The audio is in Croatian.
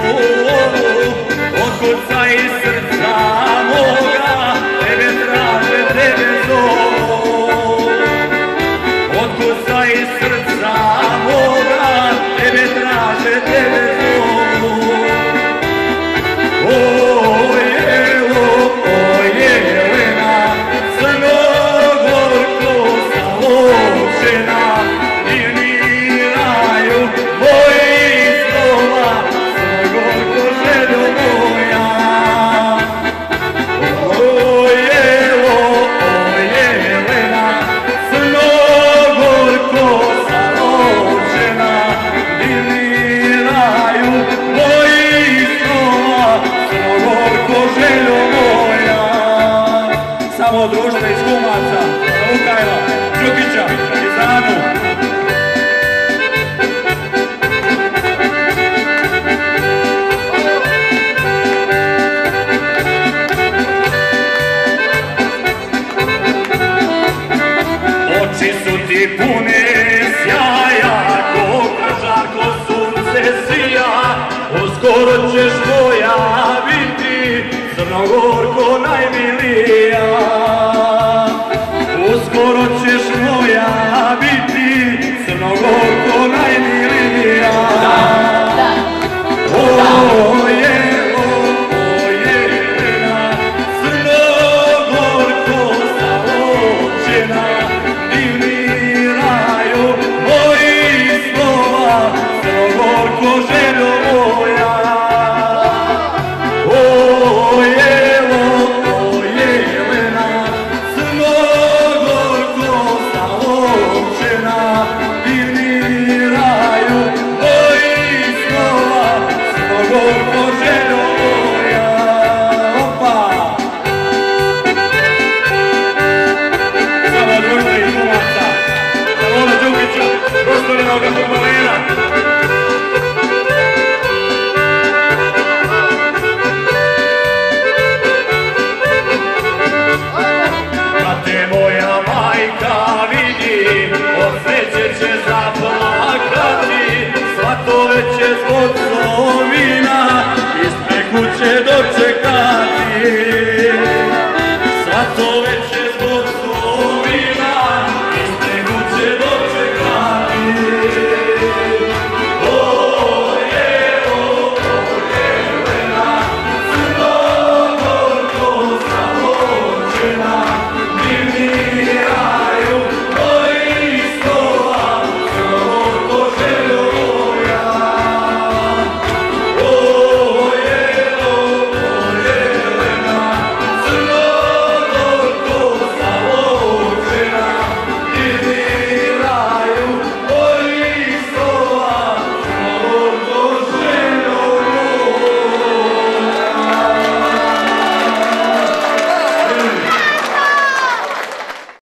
Otkucaj iz srca moga, tebe traže, tebe zovu. Otkucaj iz srca moga, tebe traže, tebe zovu. Jelena, Crnogorko založena, dirniraju moji snova, Crnogorko željo moja. Jelena, Crnogorko založena, dirniraju moji snova, Crnogorko željo moja. Samo društvo iz Kumaca, Lukajla, Đukića i Zanu. Oči su ti pune sjaja, ko žarko sunce sija, uskoro ćeš moja biti, Crnogorko najmilija. Uskoro ćeš moja biti, Crnogorko najmilija. Jelena, Crnogorko založena, dirniraju moji snova, Crnogorko željo moja. Jelena, Crnogorko založena, dirniraju moji snova, Crnogorko željo moja. Opa! Samo društvo iz Kumaca, Salona Đukića, prostorinoga fudbalera. Kad te moja majka vidi, od sreće će zaplakati, svatove će zbog